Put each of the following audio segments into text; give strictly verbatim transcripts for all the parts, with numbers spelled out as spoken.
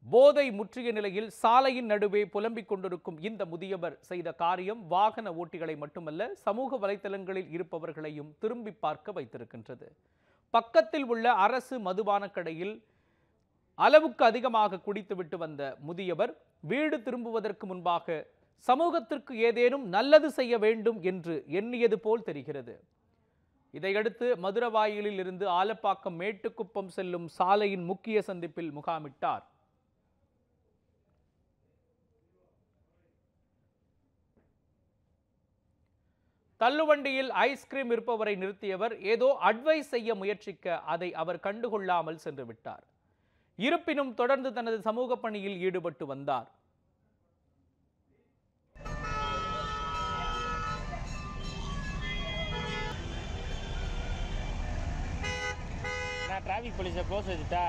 போதை முற்றிய நிலையில் சாலையின் நடுவே புலம்பிக் கொண்டிருக்கும் இந்த முதியவர் செய்த காரியம் வாகன ஓட்டிகளை மட்டுமல்ல, சமூக வலைதளங்களில் இருப்பவர்களையும் திரும்பி பார்க்க வைத்திருக்கின்றது. பக்கத்தில் உள்ள அரசு மதுபான கடையில் அளவுக்கு அதிகமாக குடித்துவிட்டு வந்த முதியவர் வீடு திரும்புவதற்கு முன்பாக சமூகத்திற்கு ஏதேனும் நல்லது செய்ய வேண்டும் என்று எண்ணியது போல் தெரிகிறது. இதையடுத்து மதுரவாயிலில் இருந்து ஆலப்பாக்கம் மேட்டுக்குப்பம் செல்லும் சாலையின் முக்கிய சந்திப்பில் முகாமிட்டார். தள்ளுவண்டியில் ஐஸ்கிரீம் இருப்பவரை நிறுத்தியவர் ஏதோ அட்வைஸ் செய்ய முயற்சிக்க அதை அவர் கண்டுகொள்ளாமல் சென்று விட்டார். இருப்பினும் தொடர்ந்து தனது சமூக பணியில் ஈடுபட்டு வந்தார். டிராஃபிக் போலீஸை க்ளோஸ் வச்சுட்டா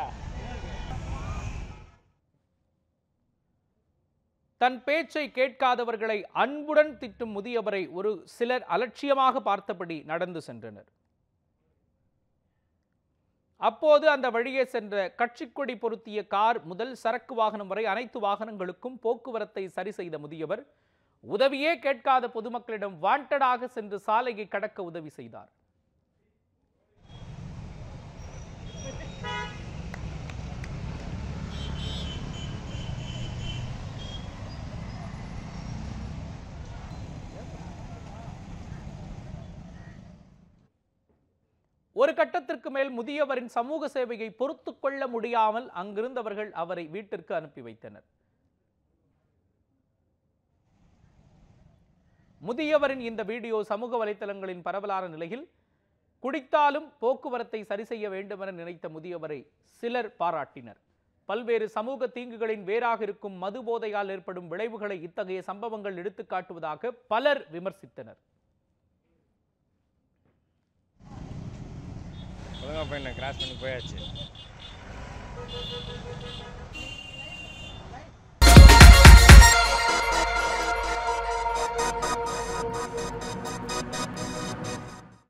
தன் பேச்சை கேட்காதவர்களை அன்புடன் திட்டும் முதியவரை ஒரு சிலர் அலட்சியமாக பார்த்தபடி நடந்து சென்றனர். அப்போது அந்த வழியே சென்ற கட்சிக்கொடி பொருத்திய கார் முதல் சரக்கு வாகனம் வரை அனைத்து வாகனங்களுக்கும் போக்குவரத்தை சரி செய்த முதியவர் உதவியே கேட்காத பொதுமக்களிடம் வாண்டடாக சென்று சாலையை கடக்க உதவி செய்தார். ஒரு கட்டத்திற்கு மேல் முதியவரின் சமூக சேவையை பொறுத்து கொள்ள முடியாமல் அங்கிருந்தவர்கள் அவரை வீட்டிற்கு அனுப்பி வைத்தனர். முதியவரின் இந்த வீடியோ சமூக வலைதளங்களின் பரவலான நிலையில் குடித்தாலும் போக்குவரத்தை சரி செய்ய வேண்டும் என நினைத்த முதியவரை சிலர் பாராட்டினர். பல்வேறு சமூக தீங்குகளின் வேறாக இருக்கும் மது போதையால் ஏற்படும் விளைவுகளை இத்தகைய சம்பவங்கள் எடுத்துக்காட்டுவதாக பலர் விமர்சித்தனர். ஒழுங்கா போய் கிராஸ் பண்ணி போயாச்சு.